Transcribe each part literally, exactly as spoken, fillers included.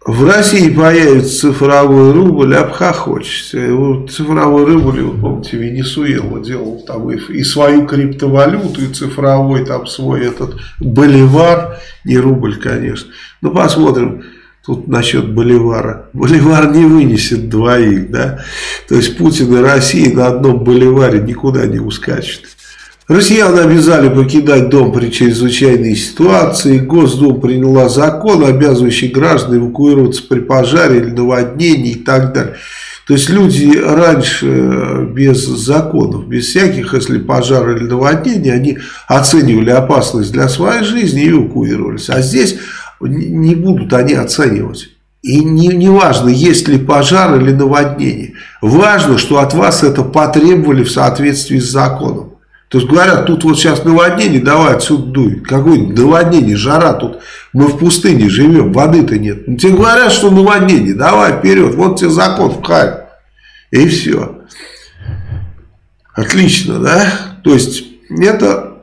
В России появится цифровой рубль, обхохочешься. Цифровой рубль, вы помните, Венесуэла делал там и, и свою криптовалюту, и цифровой там свой этот боливар, не рубль, конечно. Ну, посмотрим тут насчет боливара. Боливар не вынесет двоих, да. То есть Путин и Россия на одном боливаре никуда не ускачет. Россиян обязали покидать дом при чрезвычайной ситуации. Госдума приняла закон, обязывающий граждан эвакуироваться при пожаре или наводнении и так далее. То есть люди раньше без законов, без всяких, если пожар или наводнение, они оценивали опасность для своей жизни и эвакуировались. А здесь не будут они оценивать. И не, не важно, есть ли пожар или наводнение. Важно, что от вас это потребовали в соответствии с законом. То есть говорят, тут вот сейчас наводнение, давай отсюда дуй. Какое наводнение, жара, тут мы в пустыне живем, воды-то нет. Ну, тебе говорят, что наводнение, давай вперед, вот тебе закон вхай. И все. Отлично, да? То есть это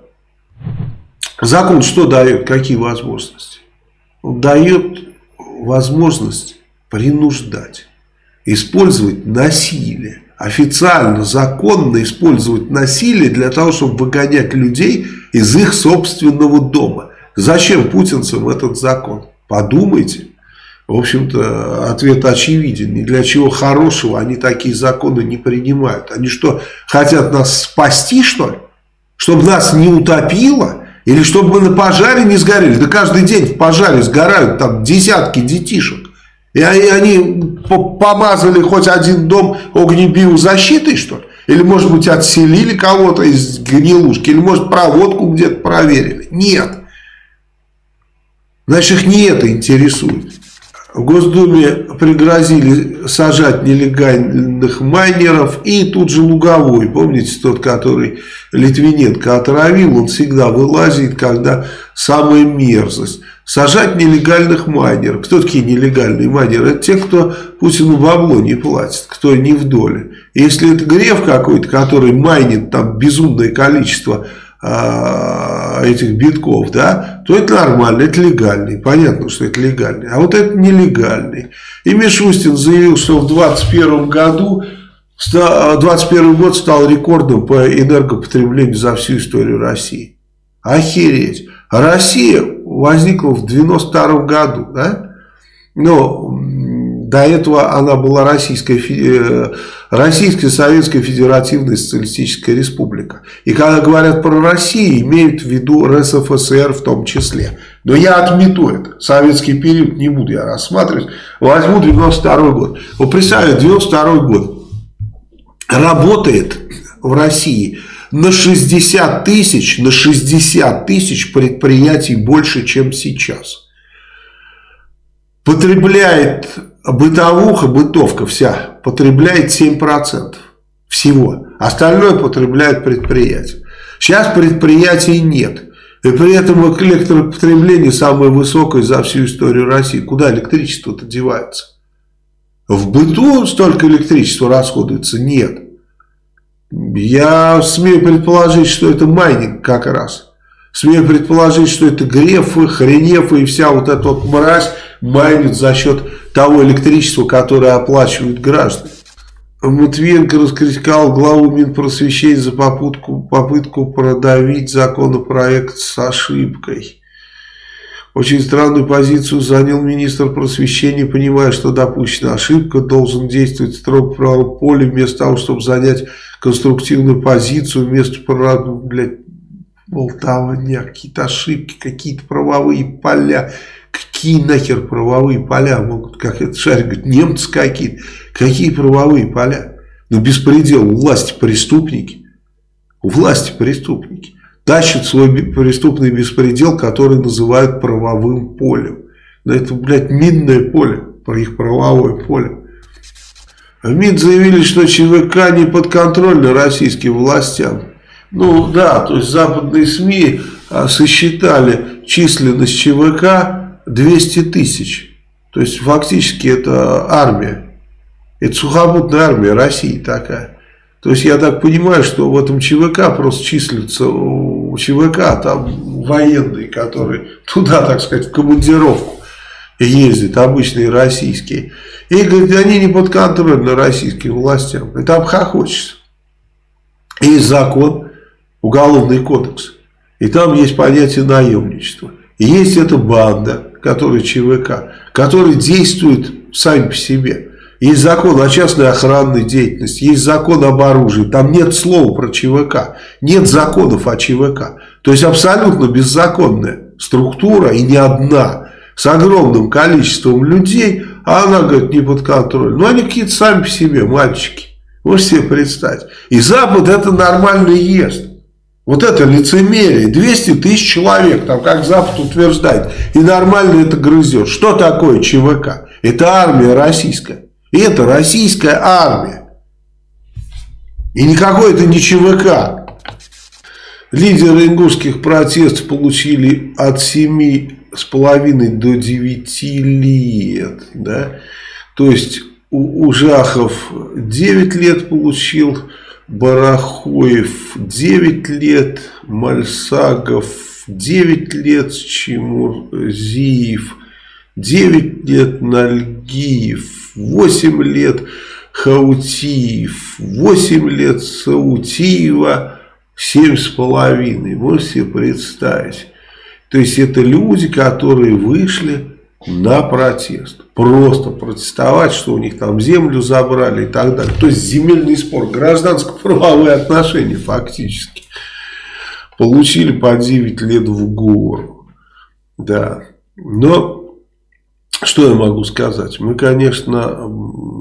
закон что дает, какие возможности? Он дает возможность принуждать, использовать насилие. Официально, законно использовать насилие для того, чтобы выгонять людей из их собственного дома. Зачем путинцам этот закон? Подумайте. В общем-то, ответ очевиден. Ни для чего хорошего они такие законы не принимают. Они что, хотят нас спасти, что ли? Чтобы нас не утопило? Или чтобы мы на пожаре не сгорели? Да каждый день в пожаре сгорают там десятки детишек. И они помазали хоть один дом огнебиозащитой, что ли? Или, может быть, отселили кого-то из гнилушки? Или, может, проводку где-то проверили? Нет. Значит, их не это интересует. В Госдуме пригрозили сажать нелегальных майнеров. И тут же Луговой, помните, тот, который Литвиненко отравил, он всегда вылазит, когда самая мерзость. Сажать нелегальных майнеров. Кто такие нелегальные майнеры? Это те, кто Путину бабло не платит, кто не в доле. Если это Греф какой-то, который майнит там безумное количество э, этих битков, да, то это нормально, это легальный. Понятно, что это легальный. А вот это нелегальный. И Мишустин заявил, что в двадцать первом году, двадцать первый год стал рекордом по энергопотреблению за всю историю России. Охереть. Россия возникла в девяносто втором году, да? Но до этого она была Российская, Российская Советская Федеративная Социалистическая Республика. И когда говорят про Россию, имеют в виду РСФСР в том числе. Но я отмету это. Советский период не буду я рассматривать. Возьму девяносто второй год. Вот представьте, девяносто второй год. Работает в России на шестьдесят тысяч, на шестьдесят тысяч предприятий больше, чем сейчас. Потребляет бытовуха, бытовка вся, потребляет семь процентов всего. Остальное потребляет предприятие. Сейчас предприятий нет. И при этом электропотребление самое высокое за всю историю России. Куда электричество-то девается? В быту столько электричества расходуется? Нет. Я смею предположить, что это майнинг как раз. Смею предположить, что это Грефы, Хренефы и вся вот эта вот мразь майнит за счет того электричества, которое оплачивают граждане. Матвиенко раскритиковал главу Минпросвещения за попытку, попытку продавить законопроект с ошибкой. Очень странную позицию занял министр просвещения, понимая, что допущена ошибка, должен действовать строго в правом поле, вместо того, чтобы занять конструктивную позицию, вместо, блядь, болтовня, какие-то ошибки, какие-то правовые поля. Какие нахер правовые поля могут, как это шарик, говорит, немцы какие-то. Какие правовые поля? Ну, беспредел, у власти преступники. У власти преступники. Тащат свой преступный беспредел, который называют правовым полем. Но это, блядь, минное поле, про их правовое поле. В МИД заявили, что ЧВК не подконтрольно российским властям. Ну да, то есть западные СМИ сосчитали численность ЧВК двести тысяч. То есть фактически это армия. Это сухопутная армия России такая. То есть я так понимаю, что в этом ЧВК просто числятся у ЧВК там военные, которые туда, так сказать, в командировку ездят, обычные российские. И, говорит, они не подконтрольны российским властям. Это обхохочется. Есть закон, уголовный кодекс. И там есть понятие наемничества. И есть эта банда, которая ЧВК, которая действует сами по себе. Есть закон о частной охранной деятельности, есть закон об оружии. Там нет слова про ЧВК. Нет законов о ЧВК. То есть абсолютно беззаконная структура и не одна. С огромным количеством людей. А она, говорит, не под контролем. Ну, они какие-то сами по себе, мальчики. Можете себе представить. И Запад это нормально ест. Вот это лицемерие. двести тысяч человек, там, как Запад утверждает. И нормально это грызет. Что такое ЧВК? Это армия российская. И это российская армия. И никакой это не ЧВК. Лидеры ингушских протестов получили от семи с половиной до девяти лет. Да? То есть у, у Жахов девять лет получил, Барахоев девять лет, Мальсагов девять лет, Чемурзиев девять лет, Нальгиев восемь лет, Хаутиев восемь лет, Саутиева семь с половиной. Можете себе представить. То есть это люди, которые вышли на протест. Просто протестовать, что у них там землю забрали и так далее. То есть земельный спор, гражданско-правовые отношения фактически. Получили по девять лет в гору. Да. Но что я могу сказать? Мы, конечно,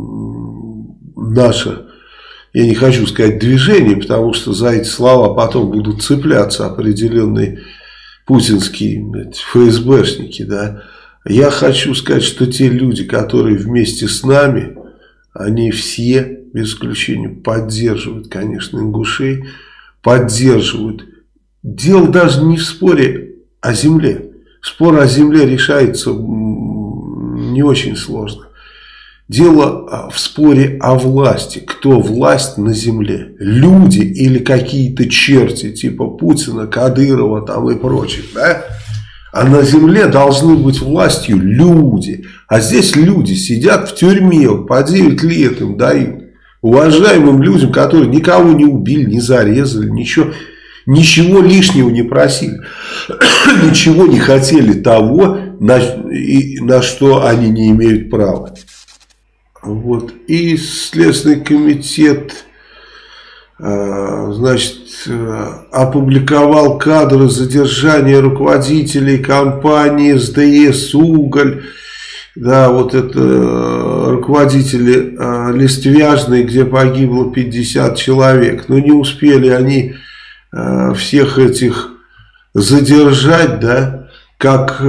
наше, я не хочу сказать движение, потому что за эти слова потом будут цепляться определенные путинские ФСБшники, да. Я хочу сказать, что те люди, которые вместе с нами, они все, без исключения, поддерживают, конечно, ингушей, поддерживают. Дело даже не в споре о земле. Спор о земле решается не очень сложно. Дело в споре о власти. Кто власть на земле? Люди или какие-то черти, типа Путина, Кадырова там и прочих, да? А на земле должны быть властью люди. А здесь люди сидят в тюрьме, по девять лет им дают. Уважаемым людям, которые никого не убили, не зарезали, ничего, ничего лишнего не просили. Ничего не хотели того, на, и, на что они не имеют права. Вот. И Следственный комитет, значит, опубликовал кадры задержания руководителей компании эс дэ эс «Уголь». Да, вот это руководители Листвяжной, где погибло пятьдесят человек. Но не успели они всех этих задержать, да, как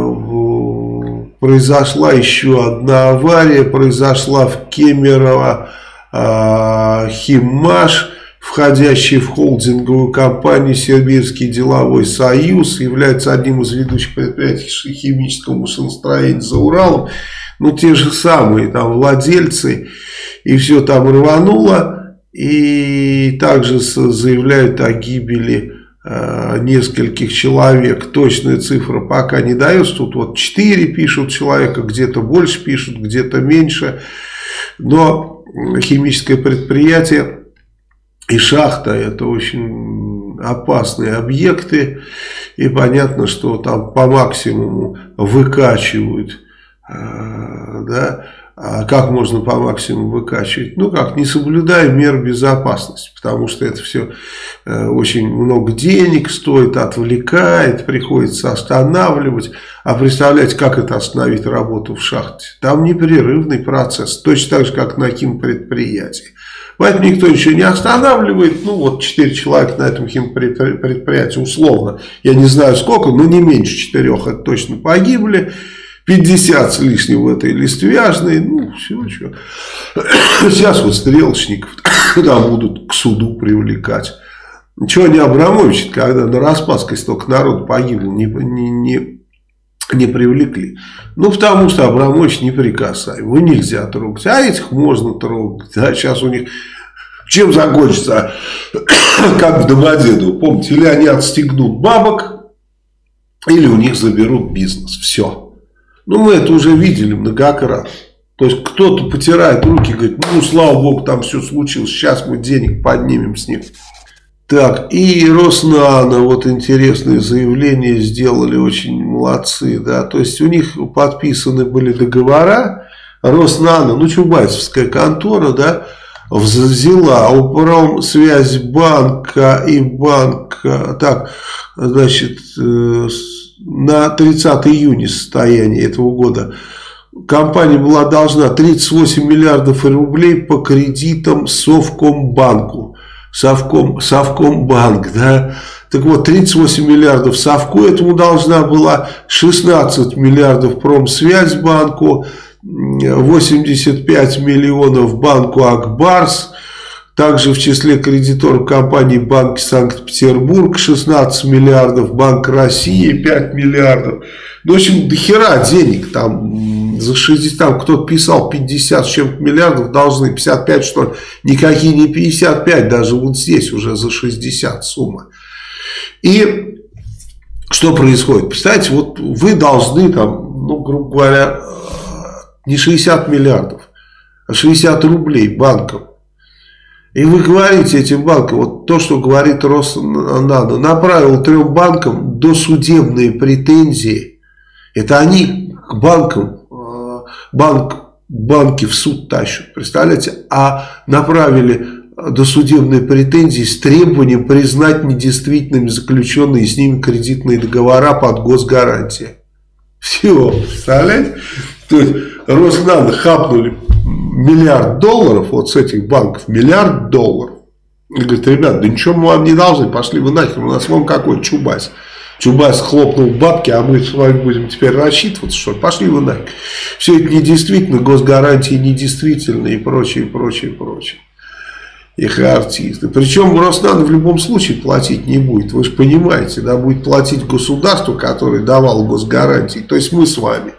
произошла еще одна авария, произошла в Кемерово Химмаш, входящий в холдинговую компанию Сибирский деловой союз, является одним из ведущих предприятий химического машиностроения за Уралом. Ну, те же самые там владельцы, и все там рвануло. И также заявляют о гибели э, нескольких человек. Точная цифра пока не дается. Тут вот четыре пишут человека, где-то больше пишут, где-то меньше. Но химическое предприятие и шахта — это очень опасные объекты. И понятно, что там по максимуму выкачивают. Э, да. А как можно по максимуму выкачивать? Ну как, не соблюдая мер безопасности, потому что это все э, очень много денег стоит, отвлекает, приходится останавливать. А представляете, как это остановить работу в шахте? Там непрерывный процесс, точно так же, как на химпредприятии. Поэтому никто ничего не останавливает. Ну вот четыре человека на этом химпредприятии условно, я не знаю сколько, но не меньше четырех, это точно погибли. пятьдесят с лишним в этой Листвяжной. Ну, все, что. Сейчас вот стрелочников когда будут к суду привлекать. Чего не Абрамович, когда на Распадской столько народу погибло, не, не, не, не привлекли. Ну, потому что Абрамович неприкасаемый. Его нельзя трогать. А этих можно трогать. Да, сейчас у них... Чем закончится? Как в Домодедово. Помните, или они отстегнут бабок, или у них заберут бизнес. Все. Ну, мы это уже видели многократно. То есть, кто-то потирает руки и говорит, ну, слава богу, там все случилось, сейчас мы денег поднимем с них. Так, и Роснано, вот интересные заявления сделали, очень молодцы, да, то есть, у них подписаны были договора, Роснано, ну, чубайсовская контора, да, взяла у Промсвязьбанка и банка, так, значит, на тридцатое июня состояние этого года компания была должна тридцать восемь миллиардов рублей по кредитам Совкомбанку. Совком, Совкомбанк, да. Так вот, тридцать восемь миллиардов Совку этому должна была, шестнадцать миллиардов Промсвязьбанку, восемьдесят пять миллионов банку Акбарс. Также в числе кредиторов компании Банк Санкт-Петербург шестнадцать миллиардов, Банк России пять миллиардов. Ну, в общем, до хера денег там за шестьдесят, там кто-то писал пятьдесят с чем-то миллиардов должны, пятьдесят пять что ли, никакие не пятьдесят пять, даже вот здесь уже за шестьдесят сумма. И что происходит? Представляете, вот вы должны там, ну, грубо говоря, не шестьдесят миллиардов, а шестьдесят рублей банкам. И вы говорите этим банкам, вот то, что говорит Роснано, направил трем банкам досудебные претензии. Это они к банкам, банк, банки в суд тащат, представляете? А направили досудебные претензии с требованием признать недействительными заключенные с ними кредитные договора под госгарантией. Все, представляете? То есть Роснано хапнули миллиард долларов вот с этих банков, миллиард долларов. И говорит, ребят, да ничего мы вам не должны, пошли вы нахер, у нас вон какой Чубайс. Чубайс хлопнул бабки, а мы с вами будем теперь рассчитываться, что пошли вы нахер. Все это недействительно, госгарантии недействительны и прочее, прочее, прочее. Их артисты. Причем Роснано в любом случае платить не будет, вы же понимаете, да, будет платить государство, которое давало госгарантии, то есть мы с вами.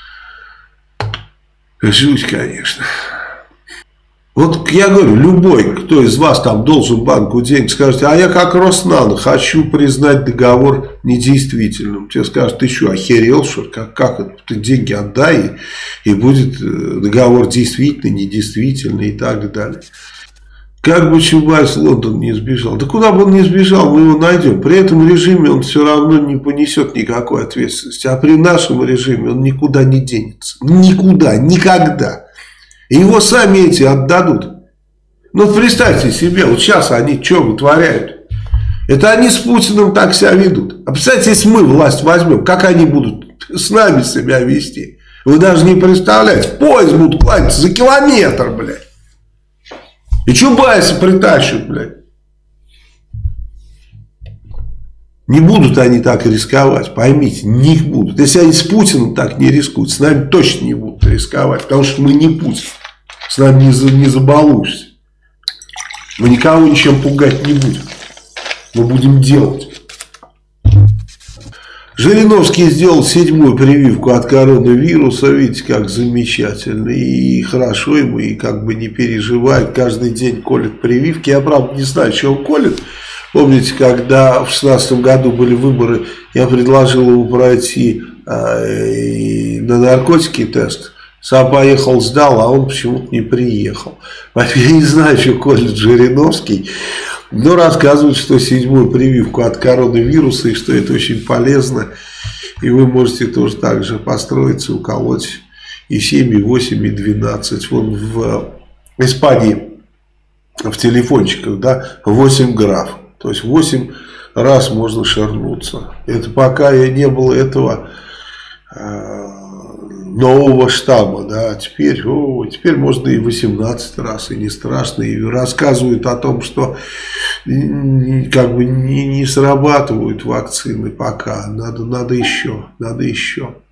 Жуть, конечно. Вот я говорю, любой, кто из вас там должен банку денег, скажет, а я как Роснано хочу признать договор недействительным. Тебе скажут, ты что, охерел, что ли? Как, как это? Ты деньги отдай, и, и будет договор действительный, недействительный и так далее. Как бы Чубайс в Лондон не сбежал. Да куда бы он не сбежал, мы его найдем. При этом режиме он все равно не понесет никакой ответственности. А при нашем режиме он никуда не денется. Никуда, никогда. И его сами эти отдадут. Ну, представьте себе, вот сейчас они что вытворяют. Это они с Путиным так себя ведут. А представьте, если мы власть возьмем, как они будут с нами себя вести. Вы даже не представляете. Поезд будут класть за километр, блядь. И Чубайса притащат, блядь. Не будут они так рисковать, поймите, не будут. Если они с Путиным так не рискуют, с нами точно не будут рисковать, потому что мы не Путин. С нами не, не забалуешься. Мы никого ничем пугать не будем. Мы будем делать. Жириновский сделал седьмую прививку от коронавируса. Видите, как замечательно. И хорошо ему, и как бы не переживает. Каждый день колет прививки. Я, правда, не знаю, что он колет. Помните, когда в шестнадцатом году были выборы, я предложил ему пройти э, на наркотики тест. Сам поехал, сдал, а он почему-то не приехал. Я не знаю, что колет Жириновский. Но рассказывают, что седьмую прививку от коронавируса, и что это очень полезно. И вы можете тоже так же построиться, уколоть и семь, и восемь, и двенадцать. Вон в Испании в телефончиках, да, восемь граф. То есть восемь раз можно шарнуться. Это пока не было этого э, нового штамма, да, а теперь, о, теперь можно и восемнадцать раз, и не страшно, и рассказывают о том, что как бы не, не срабатывают вакцины пока, надо, надо еще, надо еще.